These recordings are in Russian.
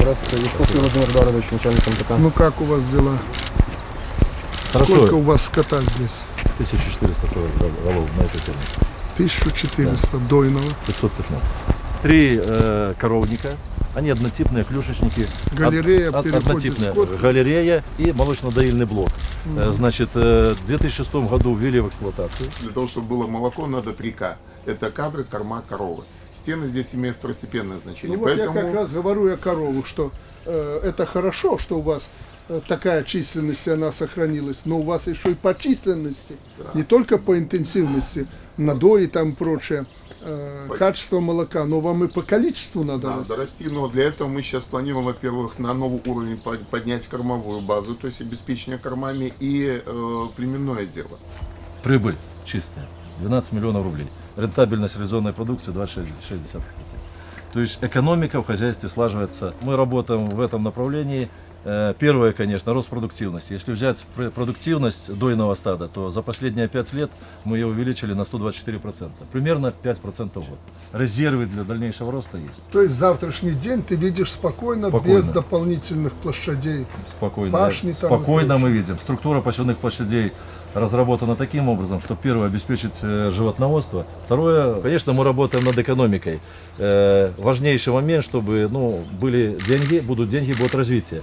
Здравствуйте, Яковлев Владимир Эдуардович, начальник МТК. Ну как у вас дела? Хорошо. Сколько у вас скота здесь? 1440 голов на этой ферме. 1400 дойного. 515. 3 коровника. Они однотипные, клюшечники. Галерея переходит однотипная. скот. Галерея и молочно-доильный блок. Значит, в 2006 году ввели в эксплуатацию. Для того, чтобы было молоко, надо 3К. Это кадры, корма, коровы. Стены здесь имеют второстепенное значение. Ну, вот я как раз говорю о коровах, что это хорошо, что у вас такая численность, она сохранилась, но у вас еще и по численности, не только по интенсивности, надои и там прочее, качество молока, но вам и по количеству надо расти. Но для этого мы сейчас планируем, во-первых, на новый уровень поднять кормовую базу, то есть обеспечение кормами и племенное дело. Прибыль чистая. 12 миллионов рублей. Рентабельность реализованной продукции 26,6%. То есть экономика в хозяйстве слаживается. Мы работаем в этом направлении. Первое, конечно, рост продуктивности. Если взять продуктивность дойного стада, то за последние 5 лет мы ее увеличили на 124%. Примерно 5% в год. Резервы для дальнейшего роста есть. То есть завтрашний день ты видишь спокойно. Без дополнительных площадей. Спокойно. Пашни там Спокойно мы видим. Структура пасевных площадей разработано таким образом, что первое, обеспечить животноводство. Второе, конечно, мы работаем над экономикой. Важнейший момент, чтобы были деньги, будут деньги, будет развитие.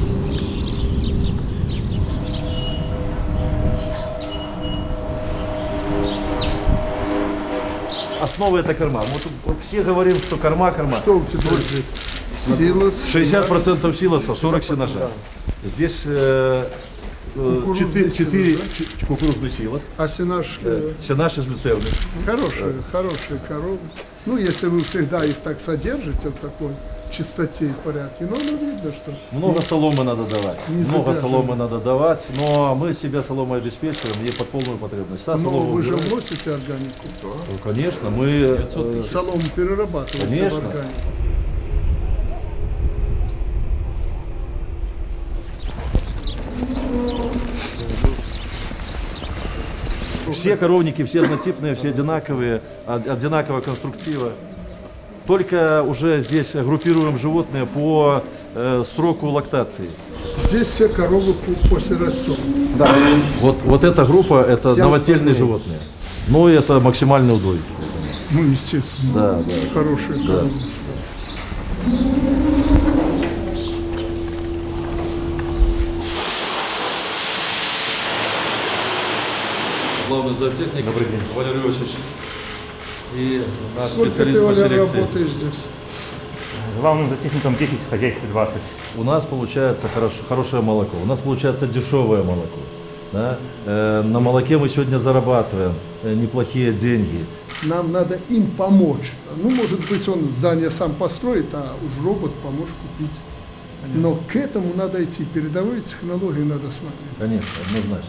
Основа — это корма. Вот все говорим, что корма. Что у тебя здесь? Силос? 60% силоса, 40 сенаша. Здесь 4 кукурузный силос. А сенаж? Сенаж из люцерны. Хорошие коровы. Ну, если вы всегда их так содержите в такой чистоте и порядке, но видно, что... Много соломы надо давать. Но мы себя соломой обеспечиваем ей под полную потребность. Но вы же вносите органику? Да. Ну, конечно, мы... Солому перерабатываете в органику. Все коровники, все однотипные, все одинаковые, одинакового конструктива. Только уже здесь группируем животные по сроку лактации. Здесь все коровы после рассола. Да. Вот эта группа, это новотельные животные. Но это максимальный удой. Ну, естественно. Да. Хорошие коровы. Главный зоотехник Валерий Иосифович и наш специалист по селекции. Здесь? Главным зоотехником 10, в хозяйстве 20. У нас получается хорошее молоко, у нас получается дешевое молоко. Да? На молоке мы сегодня зарабатываем неплохие деньги. Нам надо им помочь. Ну, может быть, он здание сам построит, а уж робот поможет купить. Но к этому надо идти. Передовые технологии надо смотреть. Конечно, однозначно.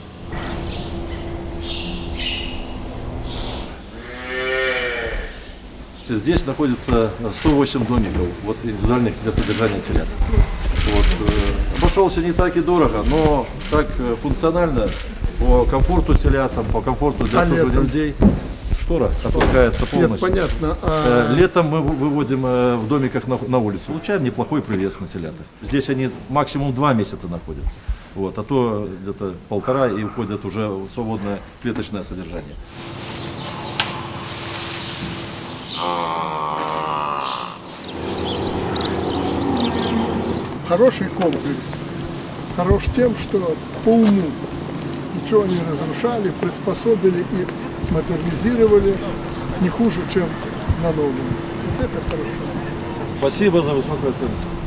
Здесь находится 108 домиков, индивидуальных для содержания телят. Обошелся не так и дорого, но так функционально, по комфорту телятам, по комфорту для обслуживания людей. Штора опускается полностью. Нет, понятно. Летом мы выводим в домиках на улицу. Получаем неплохой привес на телята. Здесь они максимум 2 месяца находятся. А то где-то 1,5 и уходят уже в свободное клеточное содержание. Хороший комплекс. Хорош тем, что по уму ничего не разрушали, приспособили и модернизировали не хуже, чем на новом. Вот это хорошо. Спасибо за высокую оценку.